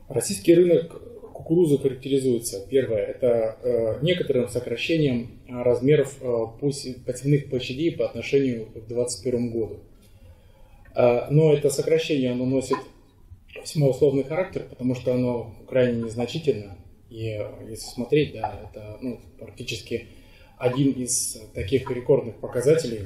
Российский рынок кукурузы характеризуется, первое, это некоторым сокращением размеров посевных площадей по отношению к 2021 году. Но это сокращение оно носит весьма условный характер, потому что оно крайне незначительно. И если смотреть, да, это практически один из таких рекордных показателей.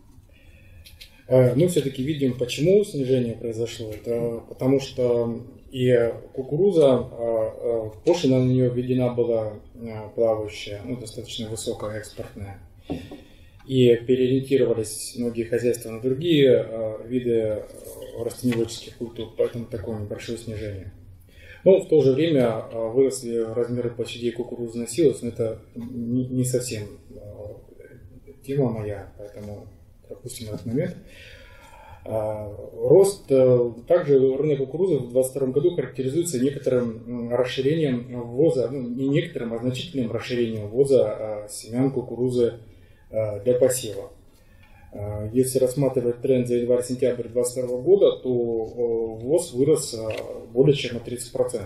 Мы все-таки видим, почему снижение произошло. Это потому что и кукуруза, пошлина на нее введена была плавающая, достаточно высокая, экспортная. И переориентировались многие хозяйства на другие виды растеневодческих культур, поэтому такое небольшое снижение. Но в то же время выросли размеры площадей кукурузного силоса, но это не совсем тема моя, поэтому пропустим этот момент. Рост, также рынок кукурузы в 2022 году характеризуется некоторым расширением ввоза, не некоторым, а значительным расширением ввоза семян кукурузы для посева. Если рассматривать тренд за январь-сентябрь 2022 года, то ввоз вырос более чем на 30%.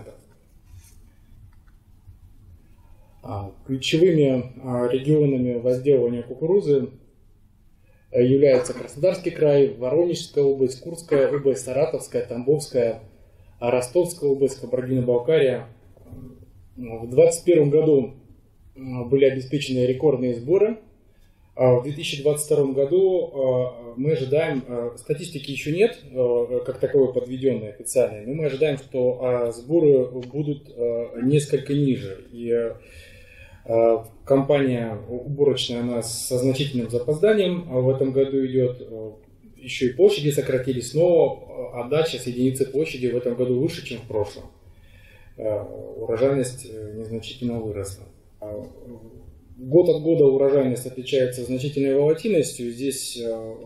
Ключевыми регионами возделывания кукурузы являются Краснодарский край, Воронежская область, Курская область, Саратовская, Тамбовская, Ростовская область, Кабардино-Балкария. В 2021 году были обеспечены рекордные сборы. В 2022 году мы ожидаем, статистики еще нет, как таковой подведенной официальной, но мы ожидаем, что сборы будут несколько ниже. И компания уборочная у нас со значительным запозданием в этом году идет, еще и площади сократились, но отдача с единицы площади в этом году выше, чем в прошлом. Урожайность незначительно выросла. Год от года урожайность отличается значительной волатильностью. Здесь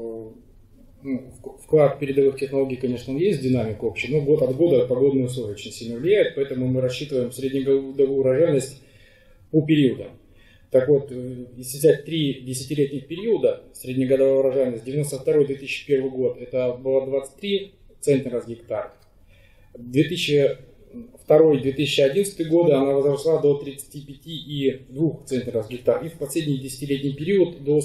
вклад передовых технологий, конечно, есть в динамику общую, но год от года погодные условия очень сильно влияют, поэтому мы рассчитываем среднегодовую урожайность по периодам. Так вот, если взять 3 десятилетних периода, среднегодовая урожайность 1992-2001 год, это было 23 центнера с гектар. 2002-2011 годы она возросла до 35,2 центнеров с гектар. И в последний десятилетний период до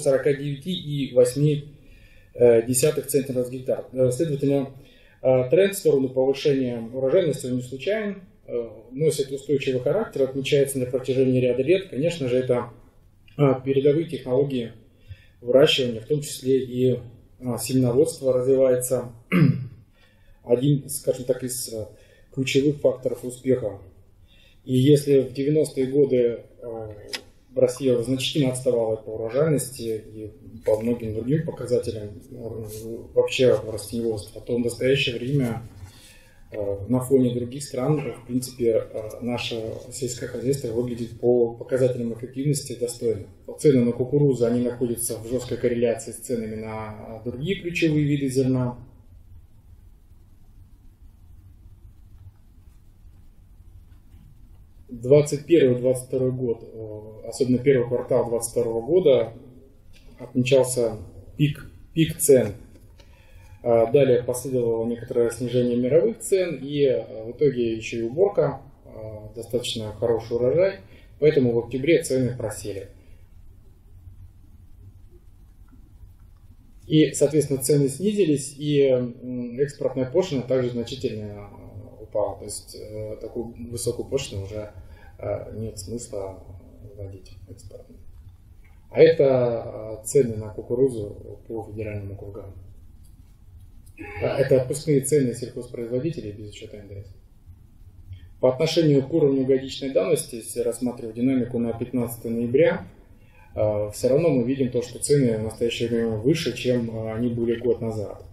49,8 центнеров с гектар. Следовательно, тренд в сторону повышения урожайности он не случайен, носит устойчивый характер, отмечается на протяжении ряда лет. Конечно же, это передовые технологии выращивания, в том числе и семеноводство развивается. Один, скажем так, из ключевых факторов успеха. И если в 90-е годы Россия значительно отставала по урожайности и по многим другим показателям вообще растениеводства, то в настоящее время на фоне других стран, в принципе, наше сельское хозяйство выглядит по показателям эффективности достойно. Цены на кукурузу, они находятся в жесткой корреляции с ценами на другие ключевые виды зерна. – 2021-2022 год, особенно первый квартал 2022 года, отмечался пик цен. Далее последовало некоторое снижение мировых цен, и в итоге еще и уборка, достаточно хороший урожай, поэтому в октябре цены просели. И, соответственно, цены снизились, и экспортная пошлина также значительно упала. То есть такую высокую пошлину уже нет смысла вводить экспортную. А это цены на кукурузу по федеральным округам. Это отпускные цены сельхозпроизводителей без учета НДС. По отношению к уровню годичной давности, если рассматривать динамику на 15 ноября, все равно мы видим то, что цены в настоящее время выше, чем они были год назад.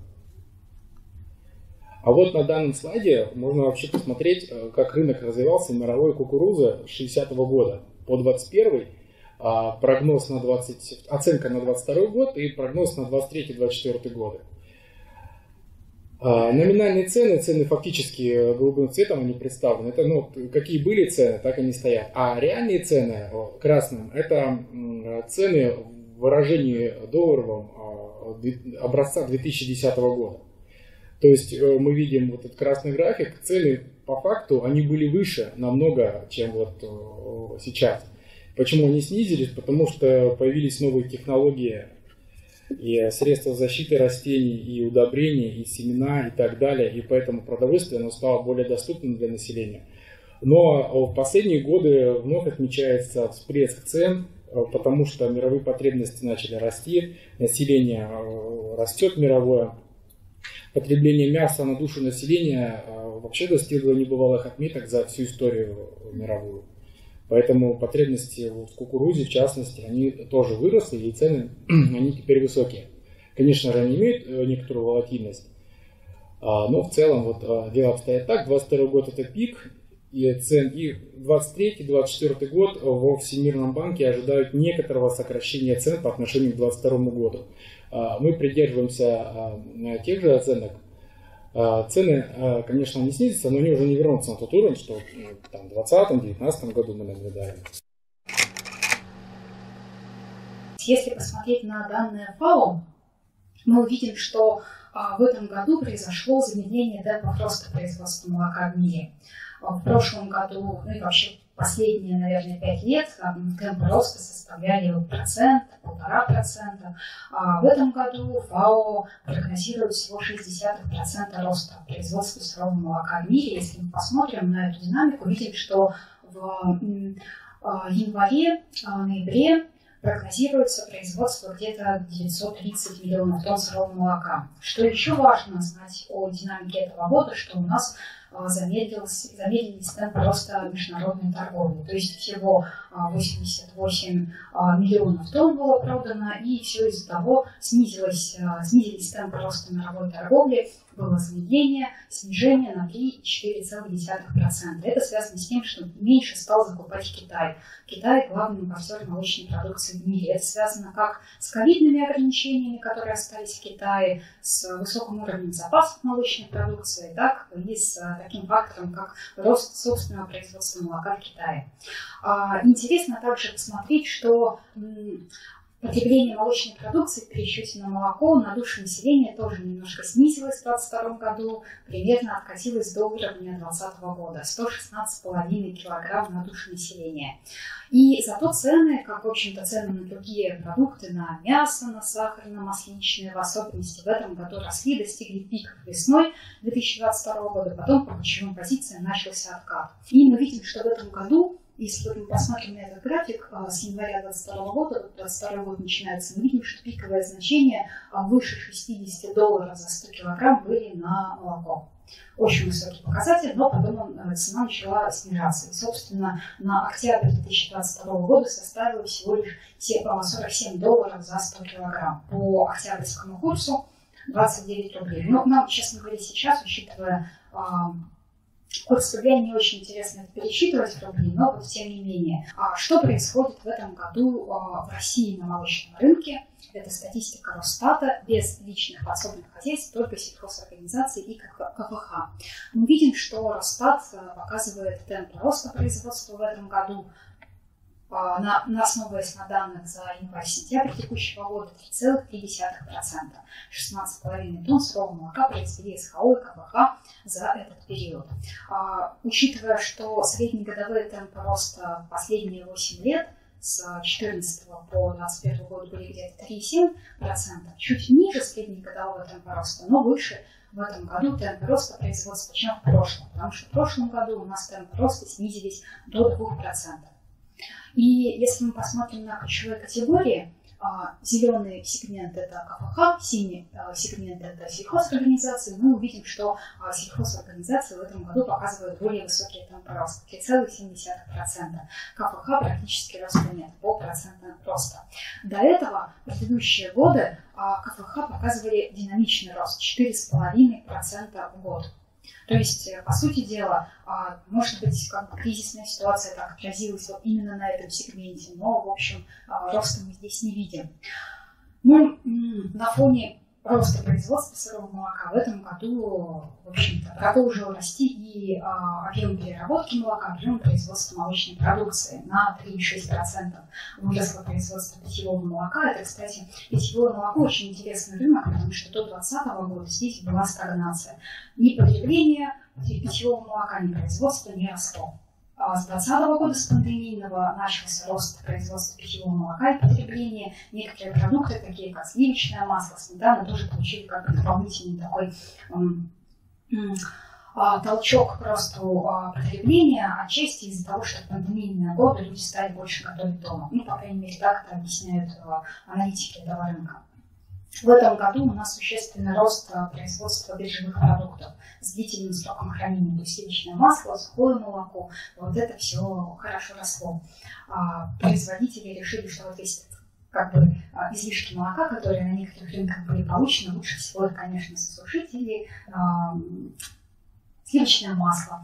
А вот на данном слайде можно вообще посмотреть, как рынок развивался мировой кукурузы с 60-го года по 21-й, прогноз на оценка на 22 год и прогноз на 23-24 годы. Номинальные цены фактически голубым цветом они представлены. Это какие были цены, так они стоят. А реальные цены красным это цены в выражении долларовым образца 2010 года. То есть мы видим вот этот красный график, цены по факту, они были выше намного, чем вот сейчас. Почему они снизились? Потому что появились новые технологии и средства защиты растений, и удобрения, и семена, и так далее. И поэтому продовольствие оно стало более доступным для населения. Но в последние годы вновь отмечается всплеск цен, потому что мировые потребности начали расти, население растет мировое. Потребление мяса на душу населения вообще достигло небывалых отметок за всю историю мировую. Поэтому потребности в кукурузе, в частности, они тоже выросли, и цены они теперь высокие. Конечно же, они имеют некоторую волатильность, но в целом вот дела обстоят так. 2022 год это пик и цен, и 2023-2024 год во Всемирном банке ожидают некоторого сокращения цен по отношению к 2022 году. Мы придерживаемся тех же оценок. Цены, конечно, не снизятся, но они уже не вернутся на тот уровень, что в 2020-2019 году мы наблюдаем. Если посмотреть на данные ФАО, мы увидим, что в этом году произошло замедление темпов роста производства молока в мире. В прошлом году, ну и вообще последние, наверное, 5 лет темпы роста составляли 1%, 1,5%. В этом году ФАО прогнозирует всего 0,6% роста производства сырого молока в мире. Если мы посмотрим на эту динамику, видим, что в январе, ноябре прогнозируется производство где-то 930 миллионов тонн сырого молока. Что еще важно знать о динамике этого года, что у нас замедлились темпы роста международной торговли. То есть всего 88 миллионов тонн было продано, и все из-за того снизились темпы роста мировой торговли, было замедление, снижение на 3,4%. Это связано с тем, что меньше стал закупать Китай. Китай – главный импортер молочной продукции в мире. Это связано как с ковидными ограничениями, которые остались в Китае, с высоким уровнем запасов молочной продукции, так и с таким фактором, как рост собственного производства молока в Китае. Интересно также посмотреть, что потребление молочной продукции в пересчете на молоко на душу населения тоже немножко снизилось в 2022 году, примерно откатилось до уровня 2020 года, 116,5 кг на душу населения. И зато цены, как, в общем-то, цены на другие продукты, на мясо, на сахар, на масличные, в особенности в этом году росли, достигли пиков весной 2022 года, потом по ключевым позициям начался откат. И мы видим, что в этом году, если мы посмотрим на этот график, с января 2022 года, 2022 год начинается, мы видим, что пиковое значение выше $60 за 100 кг были на молоко. Очень высокий показатель, но потом цена начала снижаться. И, собственно, на октябрь 2022 года составила всего лишь $47 за 100 кг. По октябрьскому курсу 29 рублей. Но нам, честно говоря, сейчас, учитывая курс рубля, не очень интересно это пересчитывать в рубли, но вот тем не менее. Что происходит в этом году в России на молочном рынке? Это статистика Росстата без личных подсобных хозяйств, только сельхозорганизаций и КФХ. Мы видим, что Росстат показывает темп роста производства в этом году, основываясь на данных за январь-сентябрь текущего года, 3,3%. 16,5 тонн сырого молока произвели СХО и КФХ за этот период. Учитывая, что среднегодовые темпы роста последние 8 лет с 2014 по 2021 год были где-то 3,7%, чуть ниже среднегодового темпа роста, но выше в этом году темпы роста производства, чем в прошлом, потому что в прошлом году у нас темпы роста снизились до 2%. И если мы посмотрим на ключевые категории, зеленый сегмент – это КФХ, синий сегмент – это сельхозорганизации, мы увидим, что сельхозорганизации в этом году показывают более высокие темпы роста – 3,7%. КФХ практически роста нет, 0,5% роста. До этого предыдущие годы КФХ показывали динамичный рост – 4,5% в год. То есть, по сути дела, может быть, как бы кризисная ситуация так отразилась вот именно на этом сегменте, но, в общем, роста мы здесь не видим. Ну, на фоне роста производства сырого молока в этом году, в общем-то, продолжил расти и объем переработки молока, объем производства молочной продукции на 3,6%. Выросло производство питьевого молока. Это, кстати, питьевое молоко очень интересный рынок, потому что до 2020 года здесь была стагнация. Ни потребление питьевого молока, ни производство не росло. С 2020 года, с пандемийного, начался рост производства питьевого молока и потребления. Некоторые продукты, такие как сливочное масло, сметана, тоже получили как дополнительный такой толчок к росту потребления, отчасти из-за того, что в пандемийные годы люди стали больше готовить дома. Ну, по крайней мере, так это объясняют аналитики этого рынка. В этом году у нас существенный рост производства биржевых продуктов с длительным сроком хранения, то есть сливочное масло, сухое молоко, вот это все хорошо росло. Производители решили, что вот есть излишки молока, которые на некоторых рынках были получены, лучше всего это, конечно, сосушить или сливочное масло,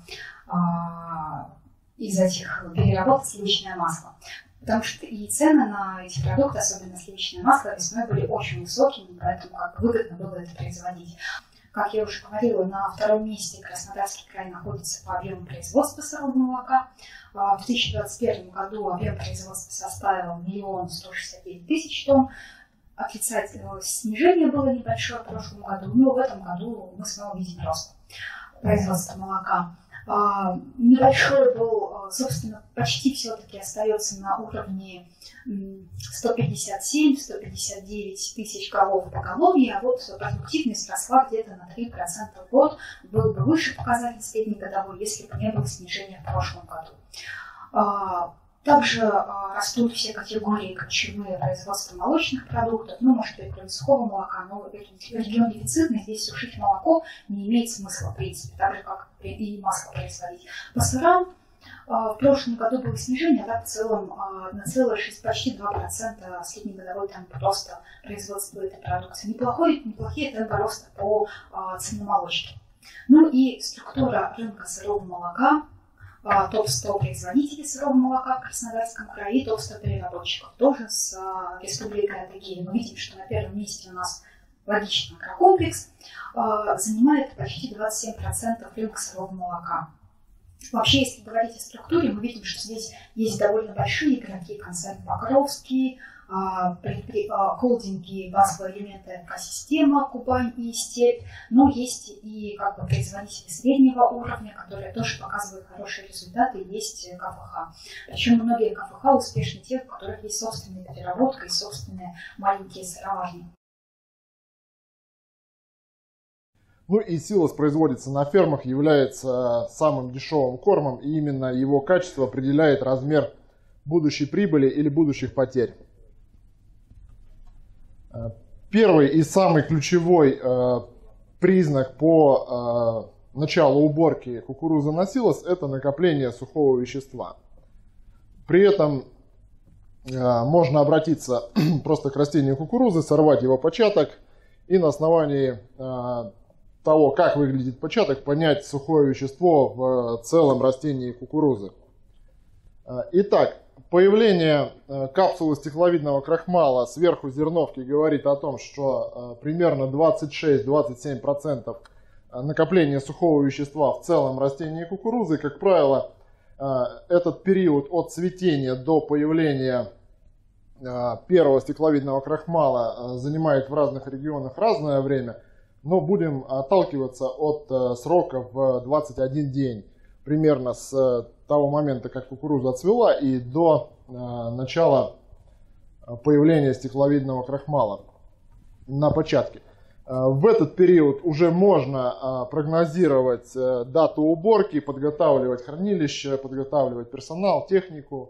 из этих переработать сливочное масло. Потому что и цены на эти продукты, особенно сливочное масло, весной были очень высокими, поэтому выгодно было это производить. Как я уже говорила, на втором месте Краснодарский край находится по объему производства сырого молока. В 2021 году объем производства составил 1 169 000 тонн. Отрицательное снижение было небольшое в прошлом году, но в этом году мы снова видим рост производства молока. Небольшой был, собственно, почти все-таки остается на уровне 157-159 тысяч голов поголовья, а вот продуктивность росла где-то на 3% в год, был бы выше показатель среднегодовой, если бы не было снижения в прошлом году. Также растут все категории ключевые производства молочных продуктов, ну, может быть, кроме сухого молока, но регион дефицитный, здесь сушить молоко не имеет смысла, в принципе, так же, как и масло производить. По сырам в прошлом году было снижение, да, в целом на целых почти 2% среднегодовой темп роста производства этой продукции. Неплохие темпы роста по ценномолочке. Ну и структура рынка сырого молока. Топ-100 производителей сырого молока в Краснодарском крае и топ-100 переработчиков. Тоже с Республикой Адыгея. Мы видим, что на первом месте у нас логично агрокомплекс занимает почти 27% рынка сырого молока. Вообще, если говорить о структуре, мы видим, что здесь есть довольно большие игроки, концерн Покровский, холдинги, базовые элементы экосистемы Кубань и Степь, но есть и производители среднего уровня, которые тоже показывают хорошие результаты, и есть КФХ. Причем многие КФХ успешны те, у которых есть собственная переработка и собственные маленькие сыроварни. Ну и силос производится на фермах, является самым дешевым кормом, и именно его качество определяет размер будущей прибыли или будущих потерь. Первый и самый ключевой признак по началу уборки кукурузы на силос – это накопление сухого вещества. При этом можно обратиться просто к растению кукурузы, сорвать его початок и на основании того, как выглядит початок, понять сухое вещество в целом растении кукурузы. Итак, появление капсулы стекловидного крахмала сверху зерновки говорит о том, что примерно 26-27% накопления сухого вещества в целом растении кукурузы. Как правило, этот период от цветения до появления первого стекловидного крахмала занимает в разных регионах разное время, но будем отталкиваться от срока в 21 день, примерно с того момента, как кукуруза отцвела, и до начала появления стекловидного крахмала на початке. В этот период уже можно прогнозировать дату уборки, подготавливать хранилище, подготавливать персонал, технику.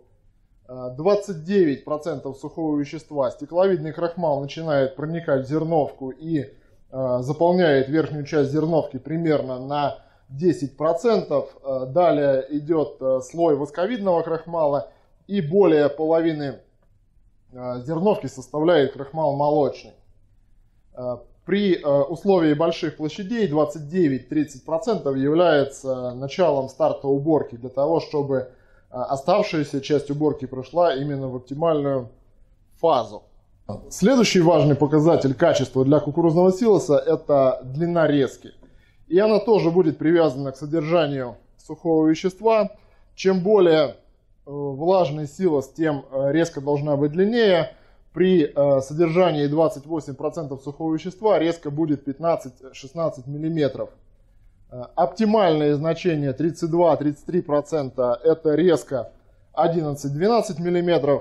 29% сухого вещества стекловидный крахмал начинает проникать в зерновку и заполняет верхнюю часть зерновки примерно на 10%. Далее идет слой восковидного крахмала, и более половины зерновки составляет крахмал молочный. При условии больших площадей 29-30% является началом старта уборки, для того, чтобы оставшаяся часть уборки прошла именно в оптимальную фазу. Следующий важный показатель качества для кукурузного силоса – это длина резки. И она тоже будет привязана к содержанию сухого вещества. Чем более влажный силос, тем резка должна быть длиннее. При содержании 28% сухого вещества резка будет 15-16 мм. Оптимальные значения 32-33% это резка 11-12 мм.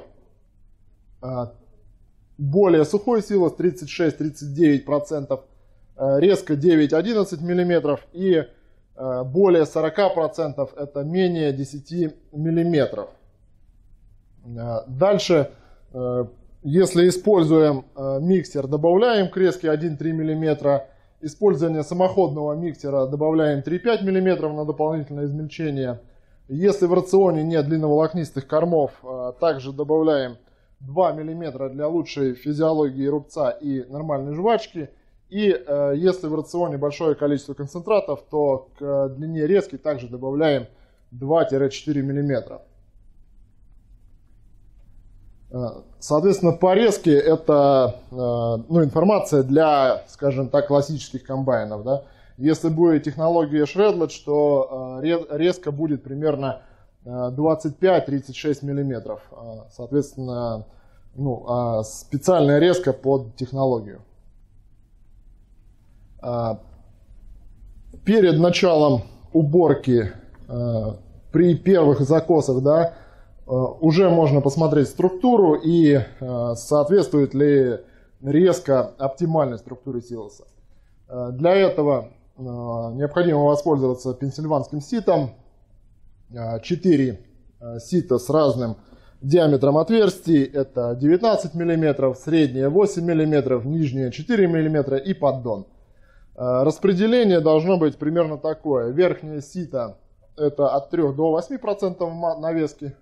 Более сухой силос 36-39%, резка 9-11 мм. И более 40% это менее 10 мм. Дальше, если используем миксер, добавляем к резке 1-3 мм. Использование самоходного миксера добавляем 3-5 мм на дополнительное измельчение. Если в рационе нет длинноволокнистых кормов, также добавляем 2 мм для лучшей физиологии рубца и нормальной жвачки. И если в рационе большое количество концентратов, то к длине резки также добавляем 2-4 мм. Соответственно, по резке это информация для, скажем так, классических комбайнов. Да? Если будет технология Shredlage, то резка будет примерно 25-36 мм. Соответственно, специальная резка под технологию. Перед началом уборки при первых закосах, да, уже можно посмотреть структуру и соответствует ли резка оптимальной структуре силоса. Для этого необходимо воспользоваться пенсильванским ситом. 4 сита с разным диаметром отверстий. Это 19 мм, среднее 8 мм, нижнее 4 мм и поддон. Распределение должно быть примерно такое. Верхнее сито это от 3 до 8% навески.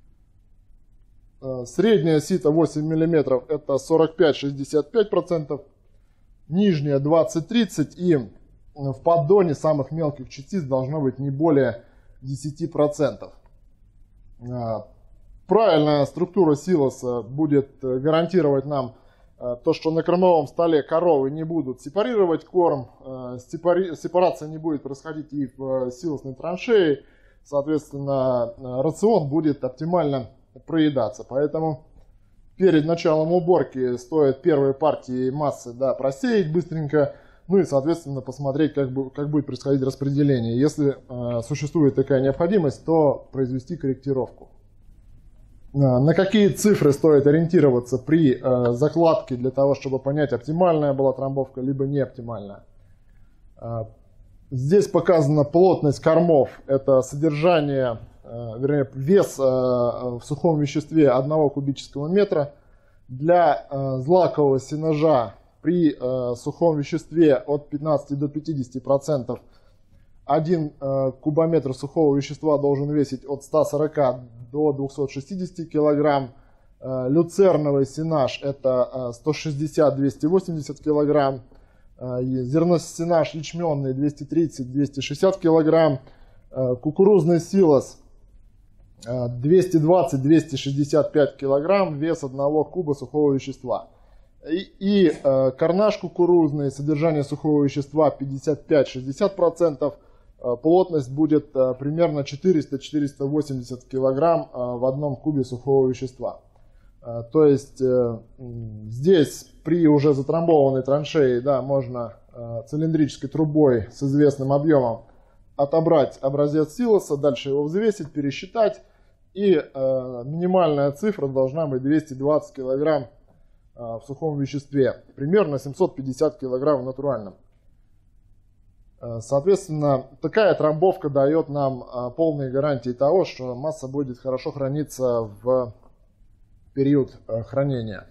Среднее сито 8 мм это 45-65%, нижнее 20-30% и в поддоне самых мелких частиц должно быть не более 10%. Правильная структура силоса будет гарантировать нам то, что на кормовом столе коровы не будут сепарировать корм, сепарация не будет происходить и в силосной траншее, соответственно, рацион будет оптимально проедаться. Поэтому перед началом уборки стоит первые партии массы просеять быстренько, ну и, соответственно, посмотреть, как будет происходить распределение. Если существует такая необходимость, то произвести корректировку. На какие цифры стоит ориентироваться при закладке для того, чтобы понять, оптимальная была трамбовка, либо не оптимальная? Здесь показана плотность кормов, это содержание, вернее, вес в сухом веществе 1 кубического метра. Для злакового сенажа при сухом веществе от 15 до 50% 1 кубометр сухого вещества должен весить от 140 до 260 кг. Люцерновый сенаж это 160-280 кг. Зерносенаж ячменный 230-260 кг. Кукурузный силос 220-265 кг, вес 1 куба сухого вещества. И карнаж кукурузный, содержание сухого вещества 55-60%, плотность будет примерно 400-480 кг в 1 кубе сухого вещества. То есть здесь при уже затрамбованной траншее можно цилиндрической трубой с известным объемом отобрать образец силоса, дальше его взвесить, пересчитать, и минимальная цифра должна быть 220 кг в сухом веществе, примерно 750 кг в натуральном. Соответственно, такая трамбовка дает нам полные гарантии того, что масса будет хорошо храниться в период хранения.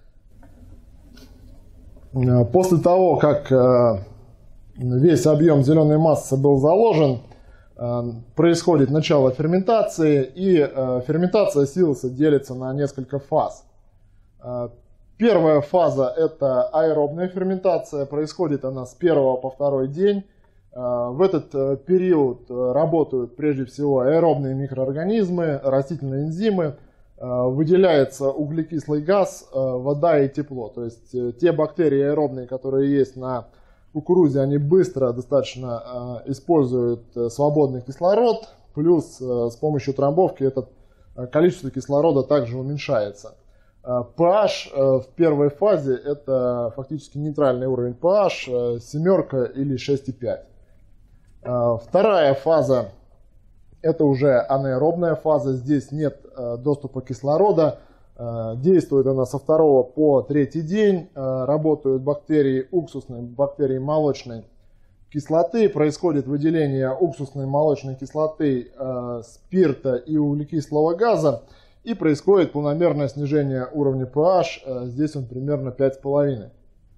После того, как весь объем зеленой массы был заложен, происходит начало ферментации, и ферментация силоса делится на несколько фаз. Первая фаза – это аэробная ферментация, происходит она с 1 по 2 день. В этот период работают прежде всего аэробные микроорганизмы, растительные энзимы. выделяется углекислый газ, вода и тепло. То есть те бактерии аэробные, которые есть на кукурузе, они быстро достаточно используют свободный кислород, плюс с помощью трамбовки это количество кислорода также уменьшается. pH в первой фазе это фактически нейтральный уровень pH, 7 или 6,5. Вторая фаза это уже анаэробная фаза, здесь нет доступа кислорода, действует она со 2 по 3 день, работают бактерии уксусной, бактерии молочной кислоты, происходит выделение уксусной молочной кислоты, спирта и углекислого газа, и происходит планомерное снижение уровня pH, здесь он примерно 5,5.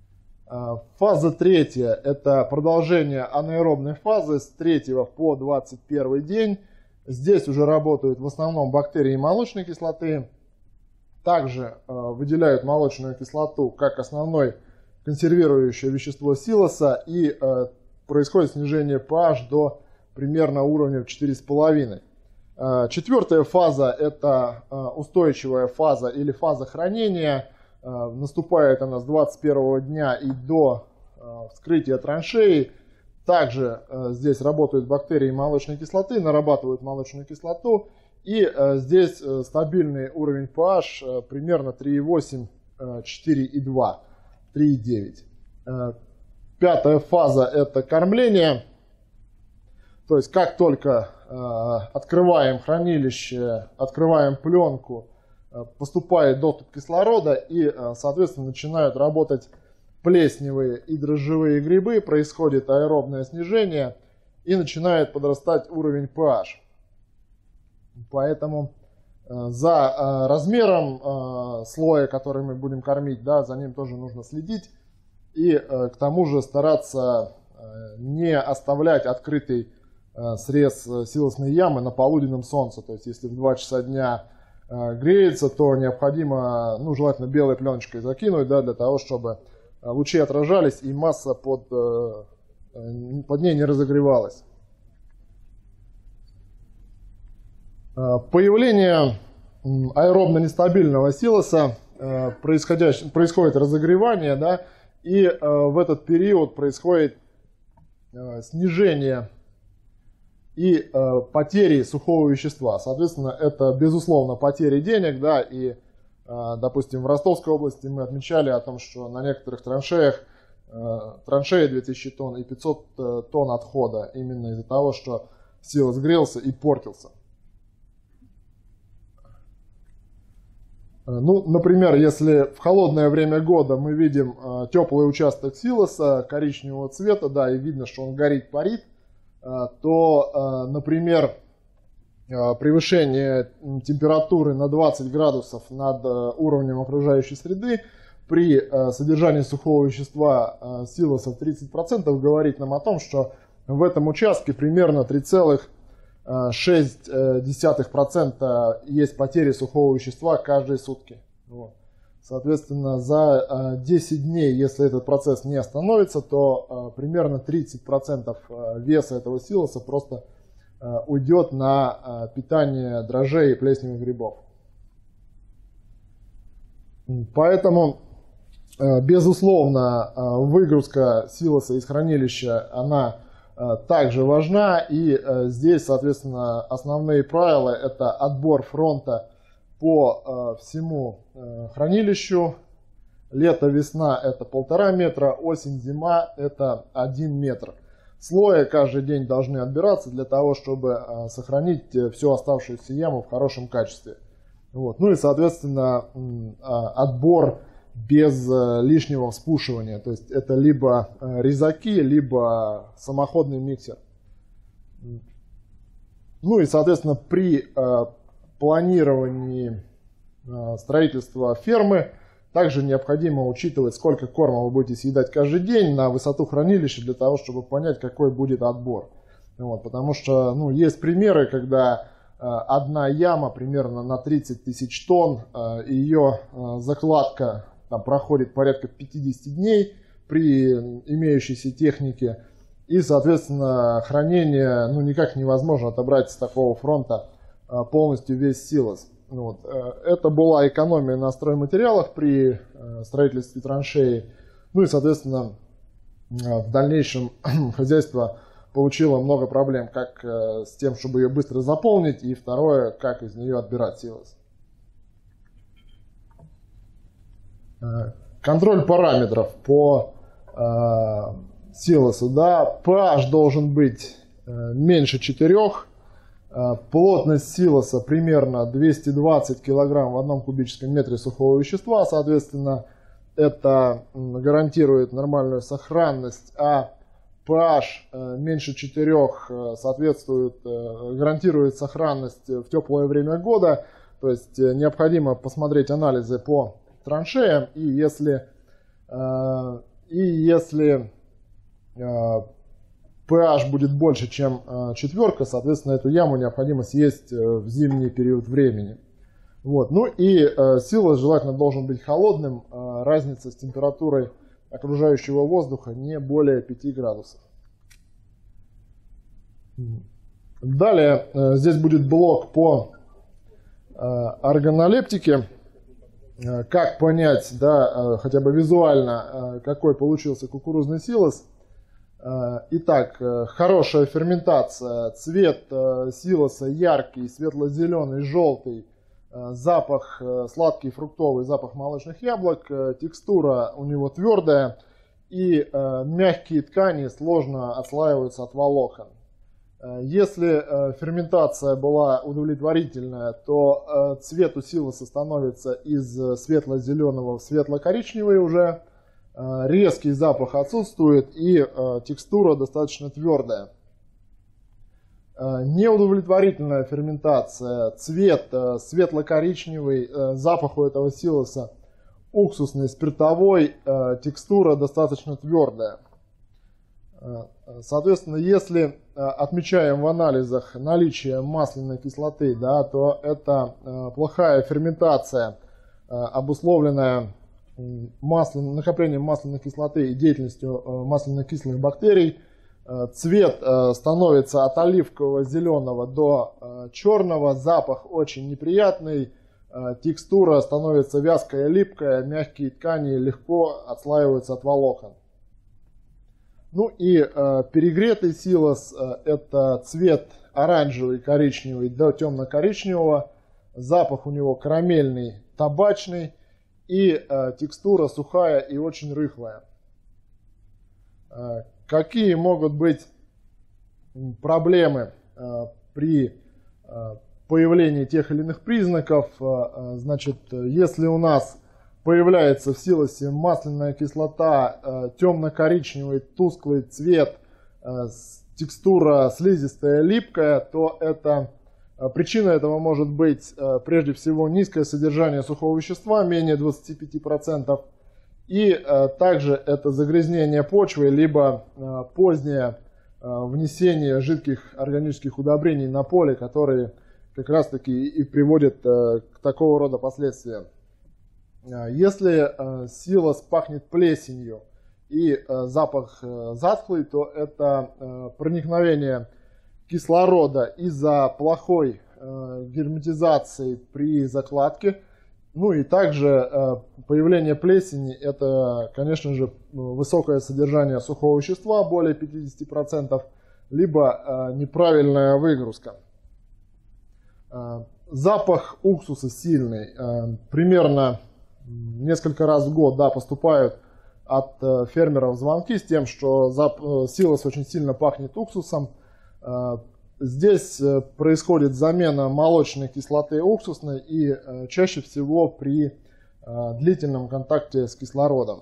Фаза третья это продолжение анаэробной фазы с 3 по 21 день. Здесь уже работают в основном бактерии молочной кислоты. Также выделяют молочную кислоту как основное консервирующее вещество силоса. И происходит снижение pH до примерно уровня 4,5. Четвертая фаза это устойчивая фаза или фаза хранения. Наступает она с 21 дня и до вскрытия траншеи. Также здесь работают бактерии молочной кислоты, нарабатывают молочную кислоту. И здесь стабильный уровень pH примерно 3,8, 4,2, 3,9. Пятая фаза это кормление. То есть как только открываем хранилище, открываем пленку, поступает доступ кислорода и, соответственно, начинают работать плесневые и дрожжевые грибы, происходит аэробное снижение и начинает подрастать уровень pH. Поэтому за размером слоя, который мы будем кормить, да, за ним тоже нужно следить. И к тому же стараться не оставлять открытый срез силосной ямы на полуденном солнце. То есть если в 2 часа дня греется, то необходимо, ну, желательно белой пленочкой закинуть, да, для того, чтобы лучи отражались и масса под ней не разогревалась. Появление аэробно нестабильного силоса, происходит разогревание, да, и в этот период происходит снижение и потери сухого вещества. Соответственно, это безусловно потери денег, да, и, допустим, в Ростовской области мы отмечали о том, что на некоторых траншеях траншеи 2000 тонн и 500 тонн отхода именно из-за того, что силос грелся и портился. Ну, например, если в холодное время года мы видим теплый участок силоса коричневого цвета, да, и видно, что он горит, парит, то, например, превышение температуры на 20 градусов над уровнем окружающей среды при содержании сухого вещества силоса в 30% говорит нам о том, что в этом участке примерно 3,6% есть потери сухого вещества каждые сутки. Вот. Соответственно, за 10 дней, если этот процесс не остановится, то примерно 30% веса этого силоса просто уйдет на питание дрожжей и плесневых грибов. Поэтому, безусловно, выгрузка силоса из хранилища, она также важна. И здесь, соответственно, основные правила – это отбор фронта по всему хранилищу. Лето-весна – это 1,5 метра, осень-зима – это 1 метр. Слои каждый день должны отбираться для того, чтобы сохранить всю оставшуюся яму в хорошем качестве. Вот. Ну и, соответственно, отбор без лишнего вспушивания. То есть это либо резаки, либо самоходный миксер. Ну и, соответственно, при планировании строительства фермы также необходимо учитывать, сколько корма вы будете съедать каждый день на высоту хранилища, для того, чтобы понять, какой будет отбор. Вот, потому что, ну, есть примеры, когда одна яма примерно на 30 тысяч тонн, ее закладка там проходит порядка 50 дней при имеющейся технике. И, соответственно, хранение, ну, никак невозможно отобрать с такого фронта полностью весь силос. Вот. Это была экономия на стройматериалах при строительстве траншеи. Ну и, соответственно, в дальнейшем хозяйство получило много проблем, как с тем, чтобы ее быстро заполнить, и второе, как из нее отбирать силос. Контроль параметров по силосу. Да, pH должен быть меньше 4. Плотность силоса примерно 220 кг в 1 кубическом метре сухого вещества. Соответственно, это гарантирует нормальную сохранность, а pH меньше 4 гарантирует сохранность в теплое время года. То есть необходимо посмотреть анализы по траншеям, и если pH будет больше, чем 4, соответственно, эту яму необходимо съесть в зимний период времени. Вот. Ну и силос желательно должен быть холодным, разница с температурой окружающего воздуха не более 5 градусов. Далее здесь будет блок по органолептике. Как понять, да, хотя бы визуально, какой получился кукурузный силос. Итак, хорошая ферментация, цвет силоса яркий, светло-зеленый, желтый, запах сладкий, фруктовый, запах молочных яблок, текстура у него твердая и мягкие ткани сложно отслаиваются от волокон. Если ферментация была удовлетворительная, то цвет у силоса становится из светло-зеленого в светло-коричневый уже. Резкий запах отсутствует и текстура достаточно твердая. Неудовлетворительная ферментация, цвет светло-коричневый, запах у этого силоса уксусный, спиртовой, текстура достаточно твердая. Соответственно, если отмечаем в анализах наличие масляной кислоты, да, то это плохая ферментация, обусловленная накоплением масляной кислоты и деятельностью масляно-кислых бактерий. Цвет становится от оливкового зеленого до черного, запах очень неприятный, текстура становится вязкая, липкая, мягкие ткани легко отслаиваются от волокон. Ну и перегретый силос – это цвет оранжевый, коричневый до темно-коричневого, запах у него карамельный, табачный и текстура сухая и очень рыхлая. Какие могут быть проблемы при появлении тех или иных признаков? Значит, если у нас появляется в силосе масляная кислота, темно-коричневый, тусклый цвет, текстура слизистая, липкая, то причина этого может быть прежде всего низкое содержание сухого вещества, менее 25%, и также это загрязнение почвы, либо позднее внесение жидких органических удобрений на поле, которые как раз таки и приводят к такого рода последствиям. Если силос пахнет плесенью и запах затхлый, то это проникновение кислорода из-за плохой герметизации при закладке. Ну и также появление плесени – это, конечно же, высокое содержание сухого вещества, более 50%, либо неправильная выгрузка. Запах уксуса сильный, примерно несколько раз в год, да, поступают от фермеров звонки с тем, что силос очень сильно пахнет уксусом. Здесь происходит замена молочной кислоты уксусной и чаще всего при длительном контакте с кислородом.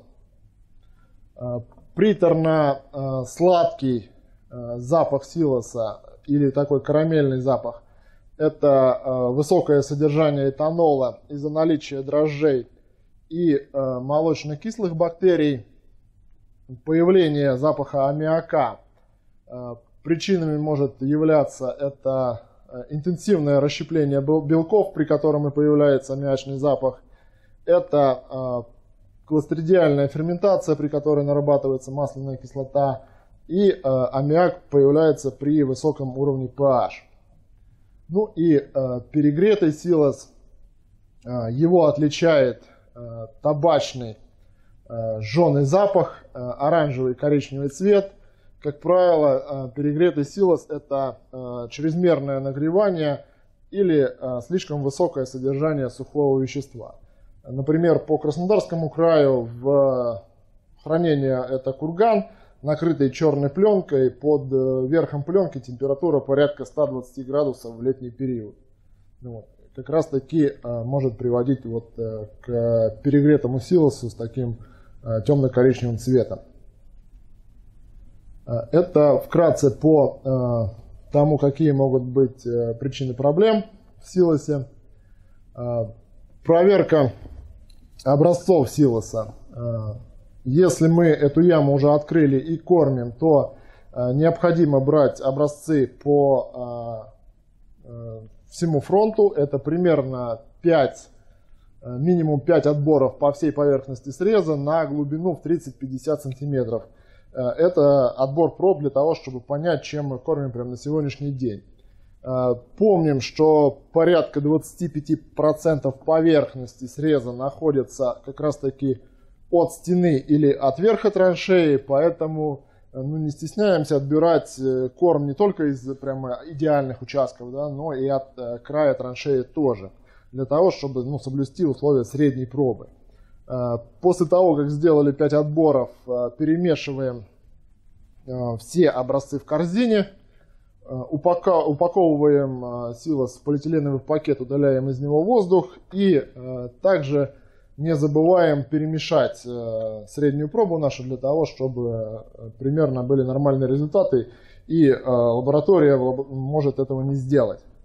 Приторно-сладкий запах силоса или такой карамельный запах – это высокое содержание этанола из-за наличия дрожжей и молочно-кислых бактерий, появление запаха аммиака. Причинами может являться это интенсивное расщепление белков, при котором и появляется аммиачный запах. Это кластридиальная ферментация, при которой нарабатывается масляная кислота. И аммиак появляется при высоком уровне pH. Ну и перегретый силос Его отличает табачный жженый запах, оранжевый и коричневый цвет. Как правило, перегретый силос – это чрезмерное нагревание или слишком высокое содержание сухого вещества. Например, по Краснодарскому краю в хранение это курган, накрытый черной пленкой. Под верхом пленки температура порядка 120 градусов в летний период. Вот. Как раз таки может приводить вот к перегретому силосу с таким темно-коричневым цветом. Это вкратце по тому, какие могут быть причины проблем в силосе. Проверка образцов силоса. Если мы эту яму уже открыли и кормим, то необходимо брать образцы по всему фронту. Это примерно минимум 5 отборов по всей поверхности среза на глубину в 30-50 сантиметров. Это отбор проб для того, чтобы понять, чем мы кормим прямо на сегодняшний день. Помним, что порядка 25% поверхности среза находится как раз таки от стены или от верха траншеи, поэтому не стесняемся отбирать корм не только из прямо идеальных участков, да, но и от края траншеи тоже, для того, чтобы соблюсти условия средней пробы. После того, как сделали 5 отборов, перемешиваем все образцы в корзине, упаковываем силос в полиэтиленовый пакет, удаляем из него воздух и также не забываем перемешать среднюю пробу нашу для того, чтобы примерно были нормальные результаты, и лаборатория может этого не сделать.